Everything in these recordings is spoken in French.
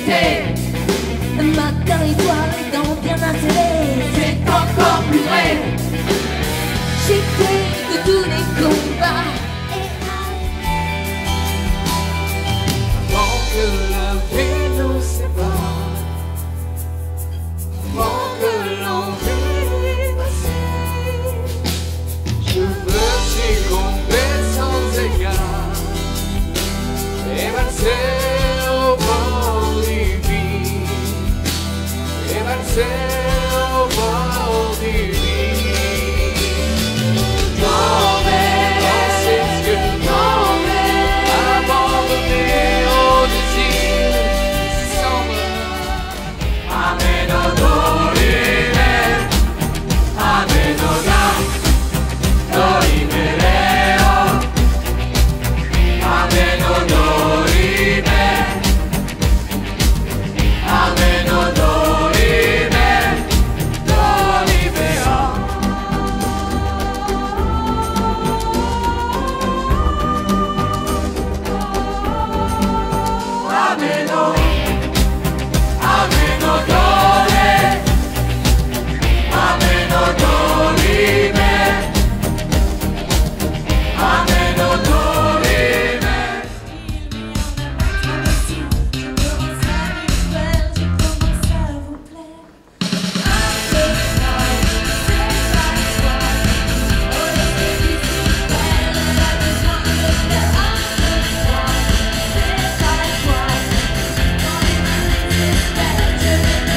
c'était. Ma territoire étant bien installée, C'est encore plus vrai. j'ai fait de tous les combats. Avant que la vie nous sépare, avant que l'envie passe, je veux succomber sans égard et valser au bord du vide, et valser au bord du vide. Non mais dans ses yeux, non mais abandonné au désir sans meurtre. Amen au dorime, amen au gars, dorime Léo. Amen au dorime, amen au dorime, dorime Amen au dorime, amen au dorime, amen au dorime. Je commence à vous faire, je commence à vous plaire. Un peu mal, c'est pas toi. Oh, c'est difficile, elle a besoin de faire. Un peu mal, c'est pas toi. Quand les mains désespèrent, je vais me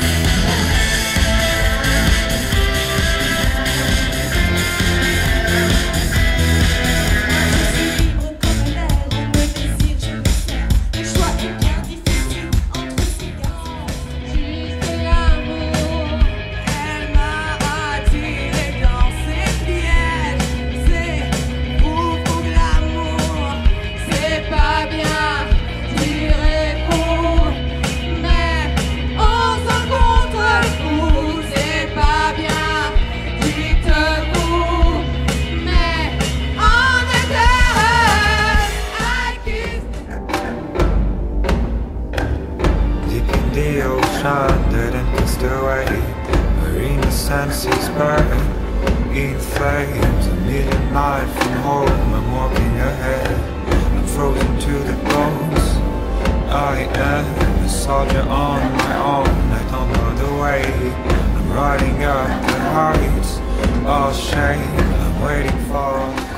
Je suis libre comme l'air, on me désire, je me sers. Le choix est bien difficile entre ces gars. J'ai fait l'amour, Elle m'a attiré dans ses pièges. C'est beaucoup de l'amour, c'est pas bien, j'irai pour. Mais on s'en contre vous, c'est pas bien, dites-vous. Mais en éternel, I kiss. Deep in the ocean, dead and cast away. Marina senses burn in flames. A million miles from home, I'm walking ahead. I'm frozen to the bones. I am a soldier on my own. I don't know the way. I'm riding up the heights. All shame, I'm waiting for.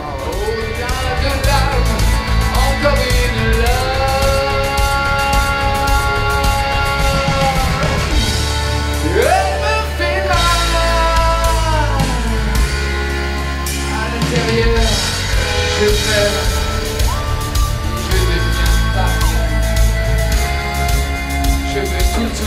Encore une larme. Elle me fait mal à l'intérieur. Je pleure, je deviens dingue. Je veux tout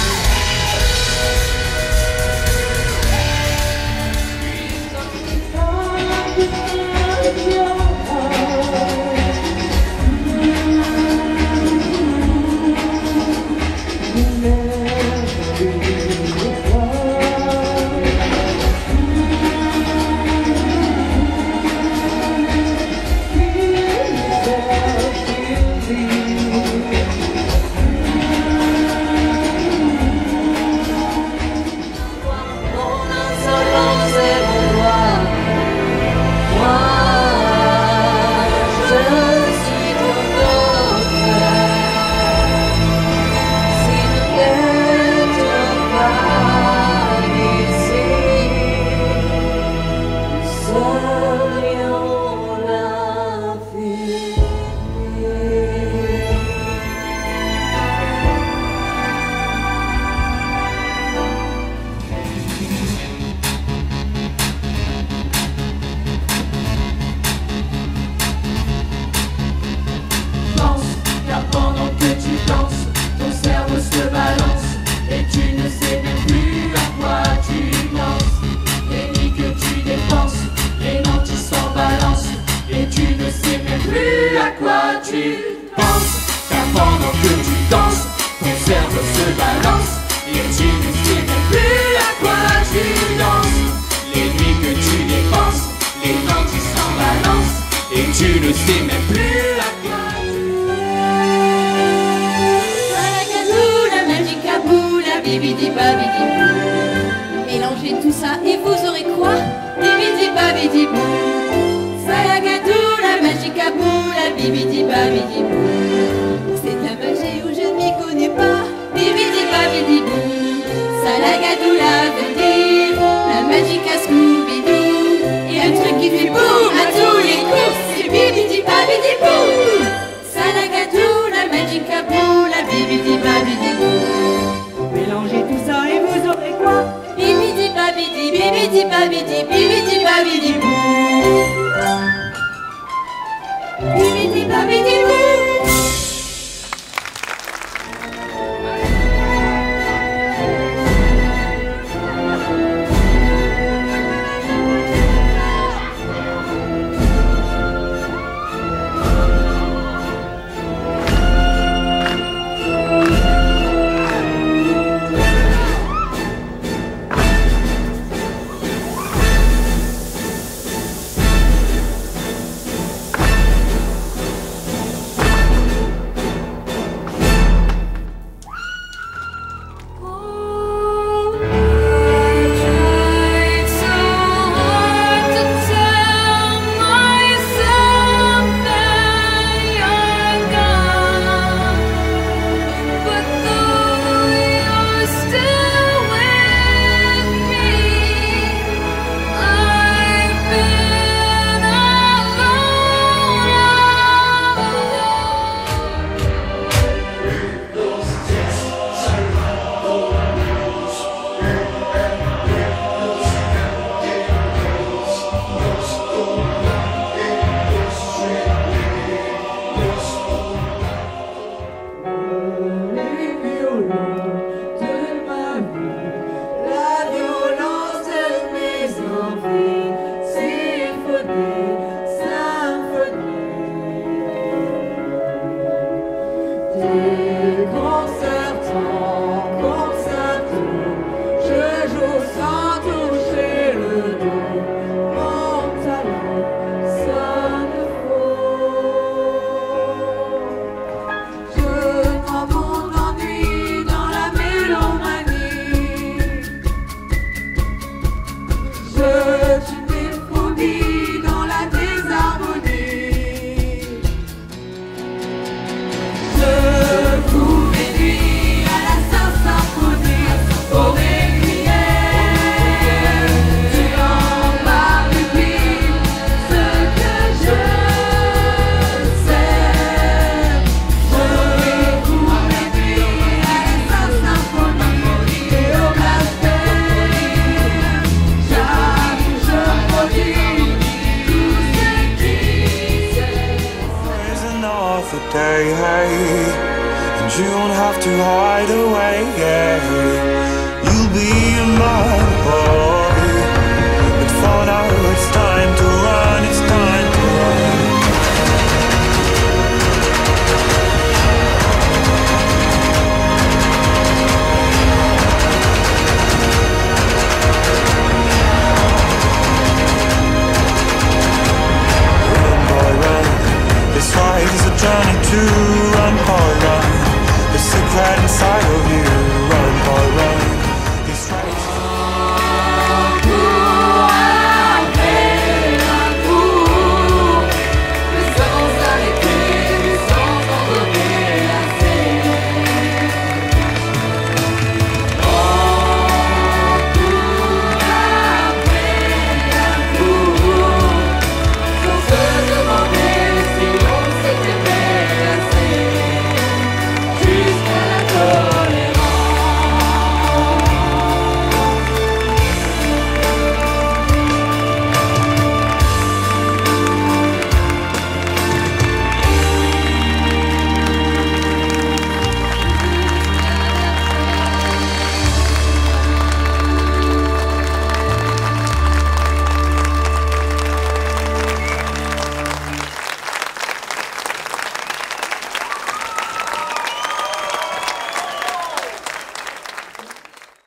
mon insolence et mon droit. Moi, je suis ton autre. S'il te plaît, ne pas ici. Serions la vie. Pense, car pendant que tu danses, ton cerveau se balance et tu ne sais même plus à quoi tu penses. Les nuits que tu dépenses, les lentilles s'en balancent et tu ne sais même plus à quoi tu penses. Car pendant que tu danses, ton cerveau se balance et tu ne sais même plus à quoi tu danses. Les nuits que tu dépenses, les lentilles s'en balancent et tu ne sais même plus à quoi tu Like a bibidi babidi bou. Mélangez tout ça et vous aurez quoi? Bibidi babidi bou. Salagadou, la magie kabou, la bibidi babidi bou. C'est de la magie où je ne m'y connais pas. Bibidi babidi bou. Salagadou, la veut dire la magie à Scooby-Doo. Et un truc qui fait boum à tous les coups, c'est bibidi babidi bou. Salagadou, la magie kabou, la bibidi babidi bou. Mélangez tout ça et vous aurez quoi? Bibidi babidi, bibidi babidi, bibidi babidi bou. Bibidi babidi bou. And you won't have to hide away. You'll be my boy. But for now it's time to run, it's time to run. Run, boy, run. This fight is a journey to